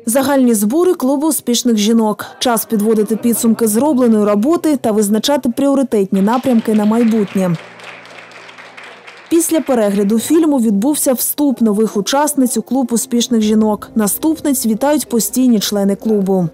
Загальні збори клубу успішних жінок. Час підводити підсумки зробленої роботи та визначати пріоритетні напрямки на майбутнє. Після перегляду фільму відбувся вступ нових учасниць у клуб успішних жінок. Наступниць вітають постійні члени клубу.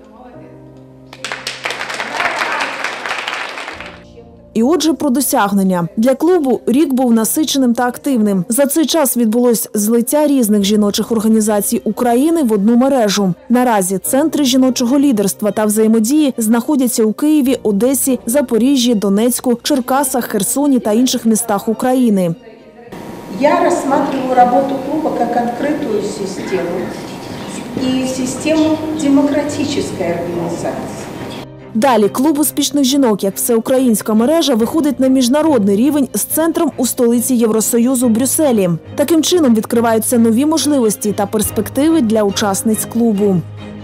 І отже, про досягнення. Для клубу рік був насиченим та активним. За цей час відбулось злиття різних жіночих організацій України в одну мережу. Наразі центри жіночого лідерства та взаємодії знаходяться у Києві, Одесі, Запоріжжі, Донецьку, Черкасах, Херсоні та інших містах України. Я рассматриваю работу клуба как открытую систему и систему демократической организации. Далі клуб успішних жінок, як всеукраїнська мережа, виходить на міжнародний рівень з центром у столиці Євросоюзу – Брюсселі. Таким чином відкриваються нові можливості та перспективи для учасниць клубу.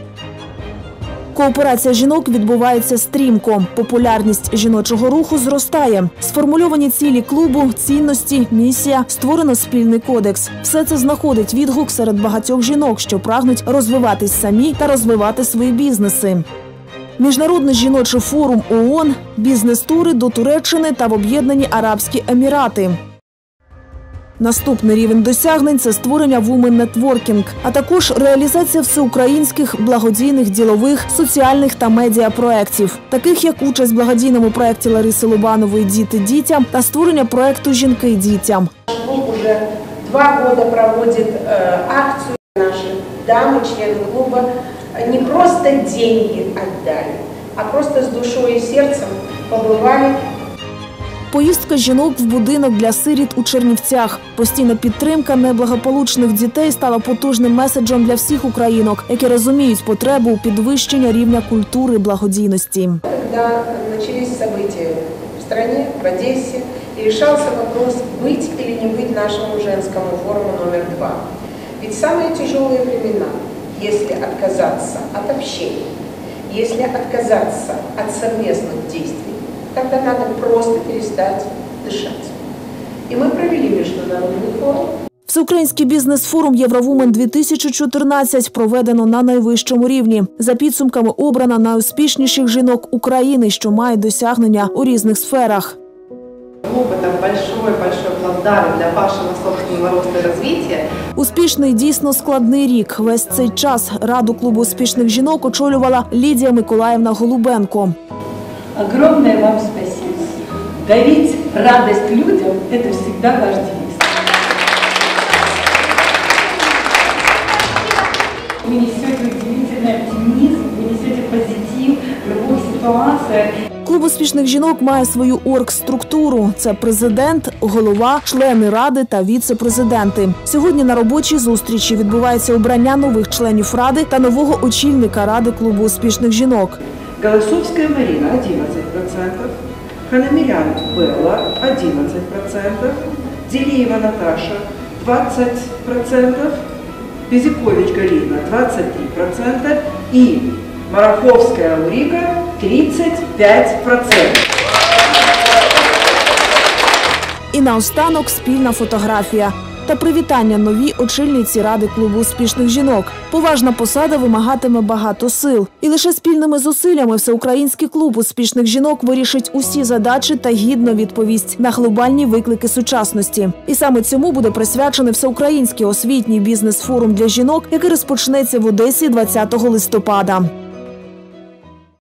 Кооперація жінок відбувається стрімко. Популярність жіночого руху зростає. Сформульовані цілі клубу, цінності, місія, створено спільний кодекс. Все це знаходить відгук серед багатьох жінок, що прагнуть розвиватись самі та розвивати свої бізнеси. Міжнародний жіночий форум ООН, бізнес-тури до Туреччини та в Об'єднані Арабські Емірати. Наступний рівень досягнень – це створення Women Networking, а також реалізація всеукраїнських благодійних, ділових, соціальних та медіапроєктів, таких як участь в благодійному проєкті Лариси Лобанової «Діти дітям» та створення проєкту «Жінки дітям». Клуб уже 2 года проводит акцию. Наши дамы, члены клуба, не просто деньги отдали, а просто с душой и сердцем побывали. Поїздка жінок в будинок для сиріт у Чернівцях. Постійна підтримка неблагополучних дітей стала потужним меседжем для всіх українок, які розуміють потребу у підвищення рівня культури благодійності. Коли почались события в стране, в Одессе, и решался вопрос, быть или не быть нашему женскому форуму номер 2. Ведь самые тяжелые времена, если отказаться от общения, если отказаться от совместных действий, тогда надо просто перестать дышать. И мы провели международный форум. Всеукраїнський бізнес-форум «Євровумен-2014» проведено на найвищому рівні. За підсумками обрано найуспішніших жінок України, що мають досягнення у різних сферах. Клуб – это большой плацдарм для вашего собственного роста и развития. Успішний, дійсно складний рік. Весь цей час Раду клубу успішних жінок очолювала Лідія Миколаївна Голубенко. Огромное вам спасибо. Дарить радость людям – это всегда ваш девиз. Вы несете удивительный оптимизм, вы несете позитив в любых ситуациях. Клуб успішних жінок має свою оргструктуру. Це президент, голова, члени ради та віце-президенти. Сьогодні на робочій зустрічі відбувається обрання нових членів ради та нового очільника ради клубу успішних жінок. Голосовская Марина – 11%, Ханамирян Белла – 11%, Делеева Наташа – 20%, Безикович Галина – 23% и Мараховская Урика – 35%. І наостанок спільна фотографія та привітання новій очільниці ради клубу успішних жінок. Поважна посада вимагатиме багато сил. І лише спільними зусиллями всеукраїнський клуб успішних жінок вирішить усі задачі та гідно відповість на глобальні виклики сучасності. І саме цьому буде присвячений всеукраїнський освітній бізнес-форум для жінок, який розпочнеться в Одесі 20 листопада.